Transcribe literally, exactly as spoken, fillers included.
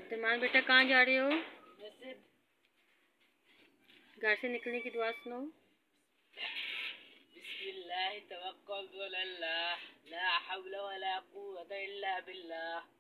अब्दुलमान बेटा कहाँ जा रहे हो? घर से निकलने की दुआ सुनो। बिस्मिल्लाह तवक्कलतु अल्लाह ला हौला वला कुव्वता इल्ला बिल्लाह।